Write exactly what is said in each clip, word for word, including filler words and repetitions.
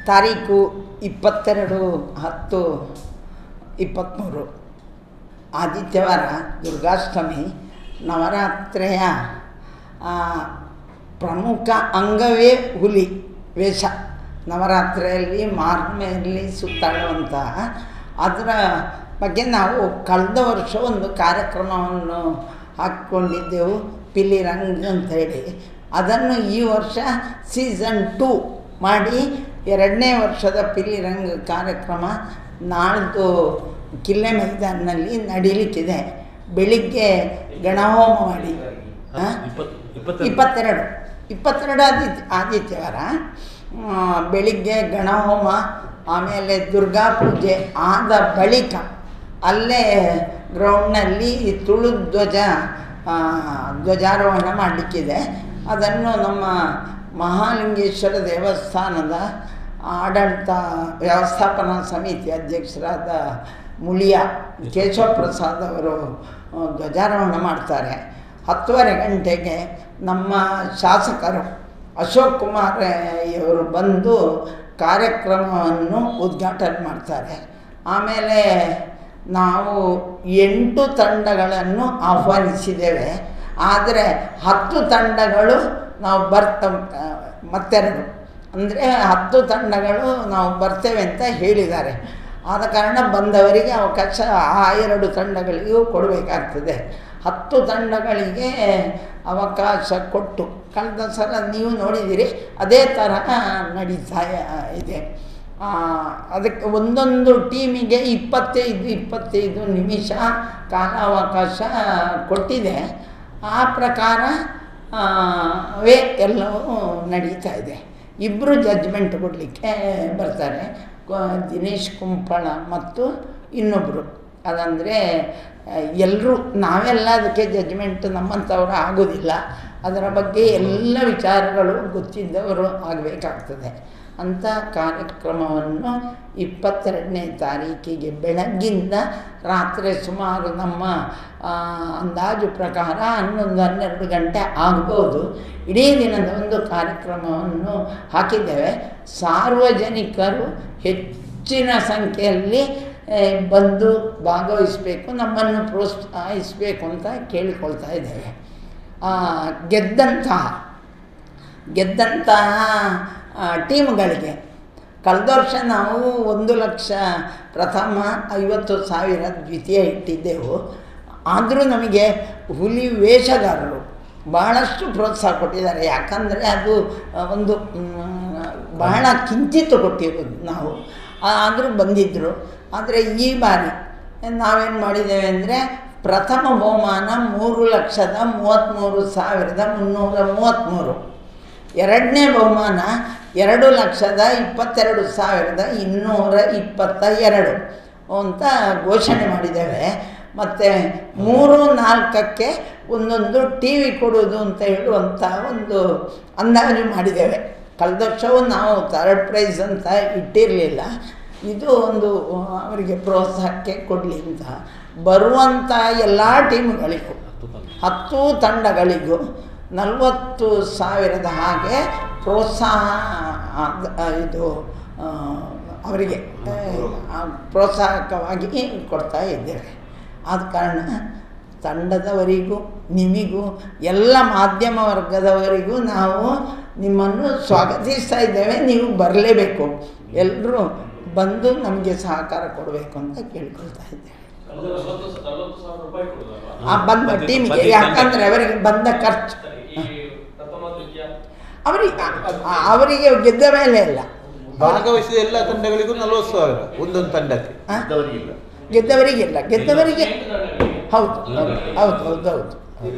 ತಾರೀಕು ಇಪ್ಪತ್ತೆರಡು ಹತ್ತು ಇಪ್ಪತ್ತ್ಮೂರು ಆದಿತ್ಯವಾರ ದುರ್ಗಾಷ್ಟಮಿ. ನವರಾತ್ರಿಯ ಪ್ರಮುಖ ಅಂಗವೇ ಹುಲಿ ವೇಷ. ನವರಾತ್ರಿಯಲ್ಲಿ ಮಾರ್ಮೆಯಲ್ಲಿ ಸುತ್ತಾಡುವಂಥ ಅದರ ಬಗ್ಗೆ ನಾವು ಕಳೆದ ವರ್ಷ ಒಂದು ಕಾರ್ಯಕ್ರಮವನ್ನು ಹಾಕ್ಕೊಂಡಿದ್ದೆವು, ಪಿಲಿರಂಗ್ ಅಂತೇಳಿ. ಅದನ್ನು ಈ ವರ್ಷ ಸೀಸನ್ ಟೂ ಮಾಡಿ ಎರಡನೇ ವರ್ಷದ ಪಿಲಿರಂಗ್ ಕಾರ್ಯಕ್ರಮ ನಾಳ್ದು ಕಿಲ್ಲೆ ಮೈದಾನಲ್ಲಿ ನಡೀಲಿಕ್ಕಿದೆ. ಬೆಳಿಗ್ಗೆ ಗಣಹೋಮ ಮಾಡಿ ಇಪ್ಪತ್ತೆರಡು ಇಪ್ಪತ್ತೆರಡು ಆದಿತ್ಯ ಆದಿತ್ಯವಾರ ಬೆಳಿಗ್ಗೆ ಗಣಹೋಮ, ಆಮೇಲೆ ದುರ್ಗಾ ಪೂಜೆ ಆದ ಬಳಿಕ ಅಲ್ಲೇ ಗ್ರೌಂಡ್ನಲ್ಲಿ ತುಳು ಧ್ವಜ ಧ್ವಜಾರೋಹಣ ಮಾಡಲಿಕ್ಕಿದೆ. ಅದನ್ನು ನಮ್ಮ ಮಹಾಲಿಂಗೇಶ್ವರ ದೇವಸ್ಥಾನದ ಆಡಳಿತ ವ್ಯವಸ್ಥಾಪನಾ ಸಮಿತಿ ಅಧ್ಯಕ್ಷರಾದ ಮುಳಿಯ ಕೇಶವ ಪ್ರಸಾದ್ ಅವರು ಧ್ವಜಾರೋಹಣ ಮಾಡ್ತಾರೆ. ಹತ್ತುವರೆ ಗಂಟೆಗೆ ನಮ್ಮ ಶಾಸಕರು ಅಶೋಕ್ ಕುಮಾರ್ ಇವರು ಬಂದು ಕಾರ್ಯಕ್ರಮವನ್ನು ಉದ್ಘಾಟನೆ ಮಾಡ್ತಾರೆ. ಆಮೇಲೆ ನಾವು ಎಂಟು ತಂಡಗಳನ್ನು ಆಹ್ವಾನಿಸಿದ್ದೇವೆ. ಆದರೆ ಹತ್ತು ತಂಡಗಳು ನಾವು ಬರ್ತ ಮತ್ತೆರಡು ಅಂದರೆ ಹತ್ತು ತಂಡಗಳು ನಾವು ಬರ್ತೇವೆ ಅಂತ ಹೇಳಿದ್ದಾರೆ. ಆದ ಕಾರಣ ಬಂದವರಿಗೆ ಅವಕಾಶ ಆ ಎರಡು ತಂಡಗಳಿಗೂ ಕೊಡಬೇಕಾಗ್ತದೆ. ಹತ್ತು ತಂಡಗಳಿಗೆ ಅವಕಾಶ ಕೊಟ್ಟು ಕಳೆದ ಸಲ ನೀವು ನೋಡಿದ್ದೀರಿ, ಅದೇ ತರಹ ನಡೀತಾ ಇದೆ. ಅದಕ್ಕೆ ಒಂದೊಂದು ಟೀಮಿಗೆ ಇಪ್ಪತ್ತೈದು ಇಪ್ಪತ್ತೈದು ನಿಮಿಷ ಕಾಲಾವಕಾಶ ಕೊಟ್ಟಿದೆ. ಆ ಪ್ರಕಾರ ವೇ ಎಲ್ಲವೂ ನಡೀತಾ ಇದೆ. ಇಬ್ಬರು ಜಡ್ಜ್ಮೆಂಟ್ ಕೊಡಲಿಕ್ಕೆ ಬರ್ತಾರೆ, ದಿನೇಶ್ ಕುಂಪಳ ಮತ್ತು ಇನ್ನೊಬ್ಬರು. ಅದಂದರೆ ಎಲ್ಲರೂ ನಾವೆಲ್ಲ ಅದಕ್ಕೆ ಜಡ್ಜ್ಮೆಂಟ್ ನಮ್ಮಂಥವರು ಆಗೋದಿಲ್ಲ. ಅದರ ಬಗ್ಗೆ ಎಲ್ಲ ವಿಚಾರಗಳು ಗೊತ್ತಿದ್ದವರು ಆಗಬೇಕಾಗ್ತದೆ. ಅಂಥ ಕಾರ್ಯಕ್ರಮವನ್ನು ಇಪ್ಪತ್ತೆರಡನೇ ತಾರೀಕಿಗೆ ಬೆಳಗ್ಗಿಂದ ರಾತ್ರಿ ಸುಮಾರು ನಮ್ಮ ಅಂದಾಜು ಪ್ರಕಾರ ಹನ್ನೊಂದು ಹನ್ನೆರಡು ಗಂಟೆ ಆಗ್ಬೋದು ಇಡೀ ದಿನದ ಒಂದು ಕಾರ್ಯಕ್ರಮವನ್ನು ಹಾಕಿದ್ದೇವೆ. ಸಾರ್ವಜನಿಕರು ಹೆಚ್ಚಿನ ಸಂಖ್ಯೆಯಲ್ಲಿ ಬಂದು ಭಾಗವಹಿಸಬೇಕು, ನಮ್ಮನ್ನು ಪ್ರೋತ್ಸಾಹಿಸಬೇಕು ಅಂತ ಕೇಳಿಕೊಳ್ತಾ ಇದ್ದೇವೆ. ಗೆದ್ದಂತಹ ಗೆದ್ದಂತಹ ಟೀಮ್ಗಳಿಗೆ ಕಳೆದ ವರ್ಷ ನಾವು ಒಂದು ಲಕ್ಷ ಪ್ರಥಮ, ಐವತ್ತು ಸಾವಿರ ದ್ವಿತೀಯ ಇಟ್ಟಿದ್ದೆವು. ಆದರೂ ನಮಗೆ ಹುಲಿ ವೇಷಗಾರರು ಬಹಳಷ್ಟು ಪ್ರೋತ್ಸಾಹ ಕೊಟ್ಟಿದ್ದಾರೆ. ಯಾಕಂದರೆ ಅದು ಒಂದು ಬಹಳ ಕಿಂಚಿತ್ತು ಕೊಟ್ಟಿರೋದು ನಾವು, ಆದರೂ ಬಂದಿದ್ದರು. ಆದರೆ ಈ ಬಾರಿ ನಾವೇನು ಮಾಡಿದ್ದೇವೆ ಅಂದರೆ ಪ್ರಥಮ ಬಹುಮಾನ ಮೂರು ಲಕ್ಷದ ಮೂವತ್ತ್ಮೂರು ಸಾವಿರದ ಮುನ್ನೂರ ಮೂವತ್ತ್ಮೂರು, ಎರಡನೇ ಬಹುಮಾನ ಎರಡು ಲಕ್ಷದ ಇಪ್ಪತ್ತೆರಡು ಸಾವಿರದ ಇನ್ನೂರ ಇಪ್ಪತ್ತ ಎರಡು ಅಂತ ಘೋಷಣೆ ಮಾಡಿದ್ದೇವೆ. ಮತ್ತು ಮೂರು ನಾಲ್ಕಕ್ಕೆ ಒಂದೊಂದು ಟಿ ವಿ ಕೊಡೋದು ಅಂತ ಹೇಳುವಂಥ ಒಂದು ಅಂದಾಜು ಮಾಡಿದ್ದೇವೆ. ಕಳೆದ ವರ್ಷವೂ ನಾವು ಥರ್ಡ್ ಪ್ರೈಸ್ ಅಂತ ಇಟ್ಟಿರಲಿಲ್ಲ. ಇದು ಒಂದು ಅವರಿಗೆ ಪ್ರೋತ್ಸಾಹಕ್ಕೆ ಕೊಡಲಿ ಅಂತ. ಬರುವಂಥ ಎಲ್ಲ ಟೀಮ್ಗಳಿಗೂ ಹತ್ತು ತಂಡಗಳಿಗೂ ನಲವತ್ತು ಸಾವಿರದ ಹಾಗೆ ಪ್ರೋತ್ಸಾಹ ಇದು ಅವರಿಗೆ ಪ್ರೋತ್ಸಾಹಕವಾಗಿ ಕೊಡ್ತಾ ಇದ್ದೇವೆ. ಆದ ಕಾರಣ ತಂಡದವರಿಗೂ ನಿಮಗೂ ಎಲ್ಲ ಮಾಧ್ಯಮ ವರ್ಗದವರಿಗೂ ನಾವು ನಿಮ್ಮನ್ನು ಸ್ವಾಗತಿಸ್ತಾ ಇದ್ದೇವೆ. ನೀವು ಬರಲೇಬೇಕು, ಎಲ್ಲರೂ ಬಂದು ನಮಗೆ ಸಹಕಾರ ಕೊಡಬೇಕು ಅಂತ ಕೇಳ್ಕೊಳ್ತಾ ಇದ್ದೇವೆ. ಆ ಬಂದ ಟೀಮಿಗೆ, ಯಾಕಂದರೆ ಅವರಿಗೆ ಬಂದ ಖರ್ಚು ಅವರಿಗೆ ಅವರಿಗೆ ಗೆದ್ದ ಮೇಲೆ ಇಲ್ಲ, ಭಾಗವಹಿಸಿದ ಎಲ್ಲ ತಂಡಗಳಿಗೂ ನಲವತ್ತು ಸಾವಿರ ಒಂದೊಂದು ತಂಡಕ್ಕೆ. ಗೆದ್ದವರಿಗಿಲ್ಲ, ಗೆದ್ದವರಿಗೆ ಹೌದು ಹೌದು ಹೌದು ಹೌದು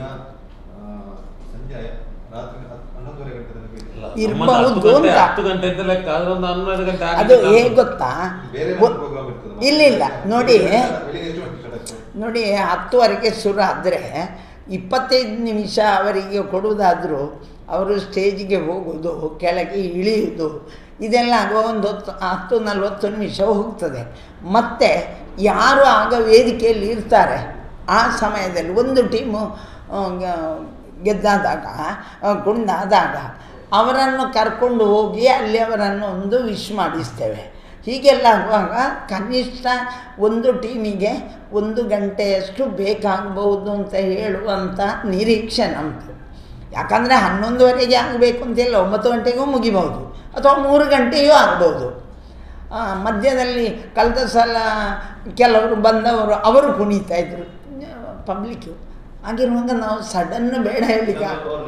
ಇರ್ಬಹುದು ಅಂತ. ಅದು ಹೇಗೆ ಗೊತ್ತಾ, ಇಲ್ಲ ಇಲ್ಲ ನೋಡಿ ನೋಡಿ ಹತ್ತುವರೆಗೆ ಶುರು ಆದರೆ ಇಪ್ಪತ್ತೈದು ನಿಮಿಷ ಅವರಿಗೆ ಕೊಡುವುದಾದರೂ ಅವರು ಸ್ಟೇಜಿಗೆ ಹೋಗೋದು, ಕೆಳಗೆ ಇಳಿಯುವುದು, ಇದೆಲ್ಲ ಆಗುವ ಒಂದು ಹೊತ್ತು ಹತ್ತು ನಲ್ವತ್ತು ನಿಮಿಷ ಹೋಗ್ತದೆ. ಮತ್ತು ಯಾರು ಆಗ ವೇದಿಕೆಯಲ್ಲಿ ಇರ್ತಾರೆ ಆ ಸಮಯದಲ್ಲಿ ಒಂದು ಟೀಮು ಗೆದ್ದಾದಾಗ ಕುಂದಾದಾಗ ಅವರನ್ನು ಕರ್ಕೊಂಡು ಹೋಗಿ ಅಲ್ಲಿ ಅವರನ್ನು ಒಂದು ವಿಶ್ ಮಾಡಿಸ್ತೇವೆ. ಹೀಗೆಲ್ಲ ಆಗುವಾಗ ಕನಿಷ್ಠ ಒಂದು ಟೀಮಿಗೆ ಒಂದು ಗಂಟೆಯಷ್ಟು ಬೇಕಾಗಬಹುದು ಅಂತ ಹೇಳುವಂಥ ನಿರೀಕ್ಷೆ ನಮ್ಮದು. ಯಾಕಂದರೆ ಹನ್ನೊಂದುವರೆಗೆ ಆಗಬೇಕು ಅಂತಿಲ್ಲ, ಒಂಬತ್ತು ಗಂಟೆಗೂ ಮುಗಿಬೋದು ಅಥವಾ ಮೂರು ಗಂಟೆಯೂ ಆಗ್ಬೋದು. ಮಧ್ಯದಲ್ಲಿ ಕಳೆದ ಸಲ ಕೆಲವರು ಬಂದವರು ಅವರು ಕುಣಿತಾಯಿದ್ರು, ಪಬ್ಲಿಕ್ಕು. ಆಗಿರುವಾಗ ನಾವು ಸಡನ್ ಬೇಡ ಹೇಳಲಿಕ್ಕೆ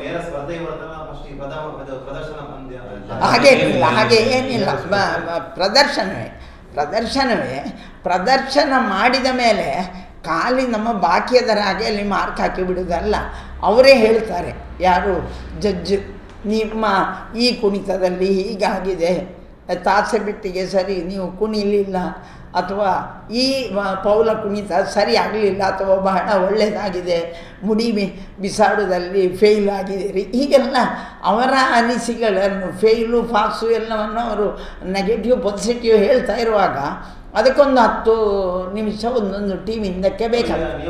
ಹಾಗೇನಿಲ್ಲ, ಹಾಗೆ ಏನಿಲ್ಲ. ಪ್ರದರ್ಶನವೇ ಪ್ರದರ್ಶನವೇ ಪ್ರದರ್ಶನ ಮಾಡಿದ ಮೇಲೆ ಖಾಲಿ ನಮ್ಮ ಬಾಕಿಯದರ ಹಾಗೆ ಅಲ್ಲಿ ಮಾರ್ಕ್ ಹಾಕಿ ಬಿಡೋದಲ್ಲ. ಅವರೇ ಹೇಳ್ತಾರೆ, ಯಾರು ಜಡ್ಜ್, ನಿಮ್ಮ ಈ ಕುಣಿತದಲ್ಲಿ ಹೀಗಾಗಿದೆ, ತಾಸೆ ಬಿಟ್ಟಿಗೆ ಸರಿ ನೀವು ಕುಣಿಲಿಲ್ಲ, ಅಥವಾ ಈ ಪೌಲ ಕುಣಿತ ಸರಿ ಆಗಲಿಲ್ಲ, ಅಥವಾ ಬಹಳ ಒಳ್ಳೆಯದಾಗಿದೆ, ಮುಡಿ ಬಿಸಾಡೋದಲ್ಲಿ ಫೇಲ್ ಆಗಿದ್ದೀರಿ, ಹೀಗೆಲ್ಲ ಅವರ ಅನಿಸಿಕೆಗಳನ್ನು ಫೇಲು ಪಾಸು ಎಲ್ಲವನ್ನು ಅವರು ನೆಗೆಟಿವ್ ಪಾಸಿಟಿವ್ ಹೇಳ್ತಾ ಇರುವಾಗ ಅದಕ್ಕೊಂದು ಹತ್ತು ನಿಮಿಷ ಒಂದೊಂದು ಟೀಮ್ ಹಿಂದಕ್ಕೆ ಬೇಕಾಗುತ್ತೆ.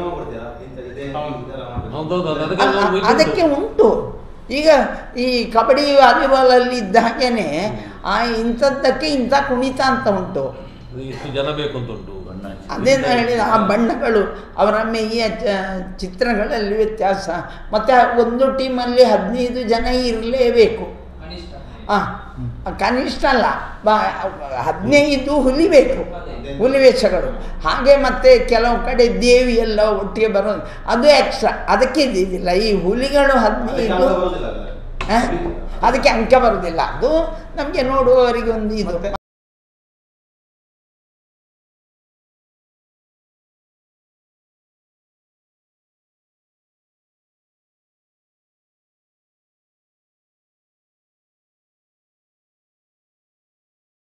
ಅದಕ್ಕೆ ಉಂಟು. ಈಗ ಈ ಕಬಡ್ಡಿ ವಾಲಿಬಾಲಲ್ಲಿ ಇದ್ದ ಹಾಗೇನೆ ಆ ಇಂಥದ್ದಕ್ಕೆ ಇಂಥ ಕುಣಿತ ಅಂತ ಉಂಟು. ಜನ ಬೇಕು ಅಂತ ಉಂಟು. ಅದೇ ಹೇಳಿದ ಆ ಬಣ್ಣಗಳು ಅವರ ಮೇಯ ಚಿತ್ರಗಳಲ್ಲಿ ವ್ಯತ್ಯಾಸ. ಮತ್ತು ಒಂದು ಟೀಮಲ್ಲಿ ಹದಿನೈದು ಜನ ಇರಲೇಬೇಕು. ಹಾಂ, ಕನಿಷ್ಠ ಅಲ್ಲ, ಬ ಹದಿನೈದು ಹುಲಿ ಬೇಕು, ಹುಲಿ ವೇಷಗಳು. ಹಾಗೆ ಮತ್ತು ಕೆಲವು ಕಡೆ ದೇವಿ ಎಲ್ಲ ಒಟ್ಟಿಗೆ ಬರೋದು, ಅದು ಎಕ್ಸ್ಟ್ರಾ. ಅದಕ್ಕೆ ಇದ್ದಿದ್ದಿಲ್ಲ ಈ ಹುಲಿಗಳು ಹದಿನೈದು, ಅದಕ್ಕೆ ಅಂಕ ಬರೋದಿಲ್ಲ. ಅದು ನಮಗೆ ನೋಡುವವರಿಗೆ ಒಂದು ಇದು.